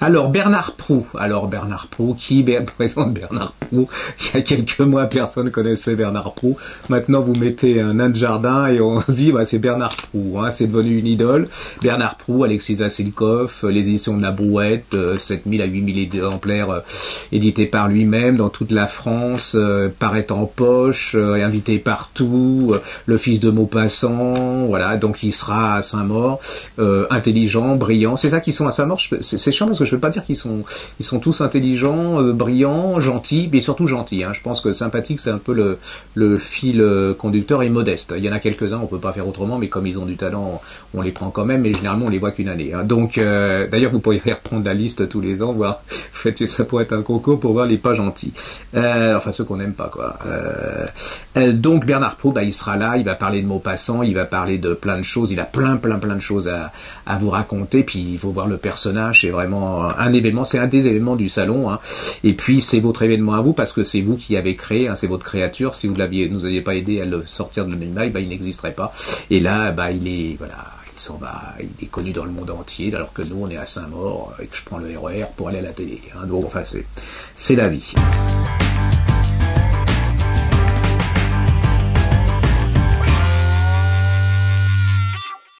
Alors Bernard Proulx, qui présente Bernard Proulx? Il y a quelques mois, personne connaissait Bernard Proulx. Maintenant, vous mettez un nain de jardin et on se dit, bah, c'est Bernard Proulx, hein, c'est devenu une idole. Bernard Proulx, Alexis Vassilkov, les éditions de La Brouette, 7000 à 8000 exemplaires édités par lui-même dans toute la France, paraît en poche, invité partout, le fils de Maupassant, voilà, donc il sera à Saint-Maur, intelligent, brillant. C'est ça qu'ils sont à Saint-Maur. C'est chiant parce que je ne veux pas dire qu'ils sont tous intelligents, brillants, gentils, mais surtout gentils. Hein. Je pense que sympathique, c'est un peu le fil conducteur, et modeste. Il y en a quelques-uns, on peut pas faire autrement, mais comme ils ont du talent, on les prend quand même, mais généralement on les voit qu'une année. Hein. Donc, d'ailleurs, vous pourriez reprendre la liste tous les ans, voir, ça pourrait être un concours pour voir les pas gentils. Enfin, ceux qu'on n'aime pas, quoi. Donc, Bernard Proulx, bah, il sera là, il va parler de Maupassant, il va parler de plein de choses, il a plein de choses à vous raconter, puis il faut voir le personnage, c'est vraiment un événement, c'est un des événements du salon, hein. Et puis c'est votre événement à vous, parce que c'est vous qui avez créé, hein, c'est votre créature, si vous nous aviez pas aidé à le sortir de l'anonymat, bah, il n'existerait pas, et là, bah, il s'en va, il est connu dans le monde entier, alors que nous, on est à Saint-Maur, et que je prends le RER pour aller à la télé, hein. Donc, enfin, c'est la vie.